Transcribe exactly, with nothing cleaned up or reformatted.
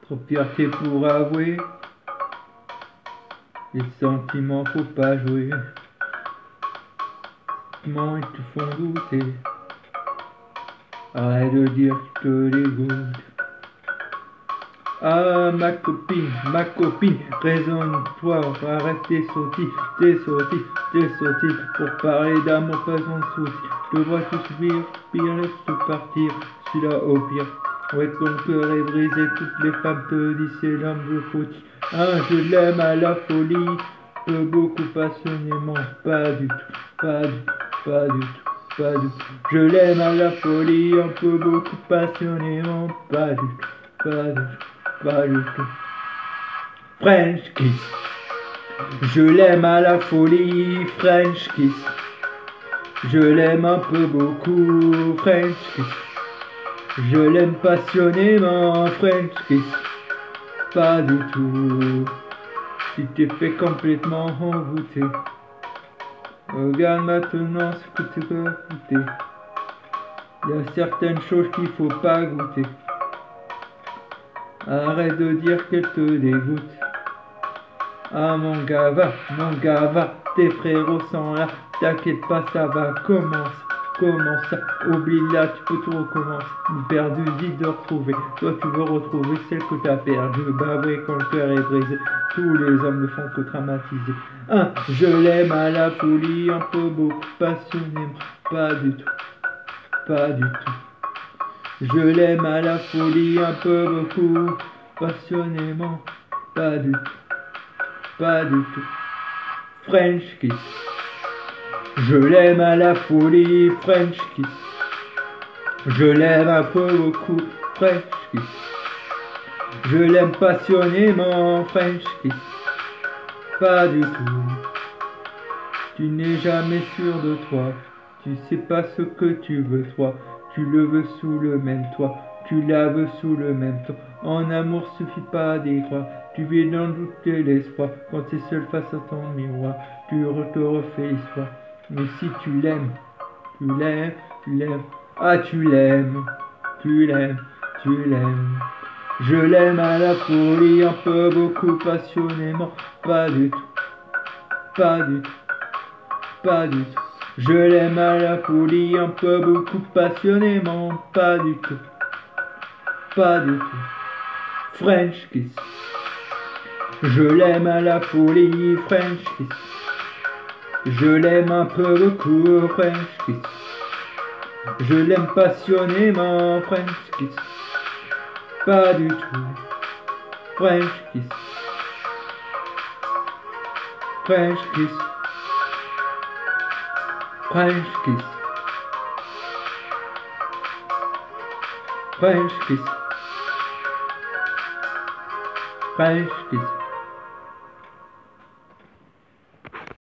Trop fierté pour avouer. Les sentiments faut pas jouer. Comment ils te font douter. Arrête de dire que te dégoûte. Ah ma copine, ma copine, raisonne-toi, arrête tes sottises, tes sottises, tes sottises, pour parler d'amour pas sans souci. Je vois tout subir, pire, laisse partir, celui-là au pire. Ouais, ton cœur est brisé, toutes les femmes te disent c'est l'homme de faute. Ah, je l'aime à la folie, peu beaucoup passionnément, pas du tout, pas du tout, pas du tout, pas du tout. Je l'aime à la folie, un peu beaucoup passionnément, pas du tout, pas du tout, pas du tout. French kiss, je l'aime à la folie, French kiss. Je l'aime un peu beaucoup, French kiss. Je l'aime passionnément, French kiss. Pas du tout. Tu t'es fait complètement envoûter. Regarde maintenant ce que tu peux goûter. Il y a certaines choses qu'il faut pas goûter. Arrête de dire qu'elle te dégoûte. Ah mon gars va, mon gars va, tes frérots sont là. T'inquiète pas, ça va commencer. Comment ça? Oublie là, tu peux tout recommencer. Perdu, dit de retrouver. Toi, tu veux retrouver celle que t'as perdue. Bah oui, quand le cœur est brisé, tous les hommes ne font que traumatiser. Un, je l'aime à la folie, un peu beaucoup, passionnément. Pas du tout, pas du tout. Je l'aime à la folie, un peu beaucoup, passionnément. Pas du tout, pas du tout. French kiss. Je l'aime à la folie, French kiss. Je l'aime un peu beaucoup, French kiss. Je l'aime passionnément, French kiss. Pas du tout. Tu n'es jamais sûr de toi. Tu sais pas ce que tu veux toi. Tu le veux sous le même toit. Tu la veux sous le même toit. En amour suffit pas d'y croire. Tu vis dans le doute et l'espoir. Quand tu es seul face à ton miroir, tu te refais l'histoire. Mais si tu l'aimes, tu l'aimes, tu l'aimes, ah tu l'aimes, tu l'aimes, tu l'aimes. Je l'aime à la folie, un peu beaucoup passionnément, pas du tout, pas du tout, pas du tout. Je l'aime à la folie, un peu beaucoup passionnément, pas du tout, pas du tout. French kiss. Je l'aime à la folie, French kiss. Je l'aime un peu beaucoup, French kiss. Je l'aime passionnément, French kiss. Pas du tout, French kiss. French kiss. French kiss. French kiss. French kiss.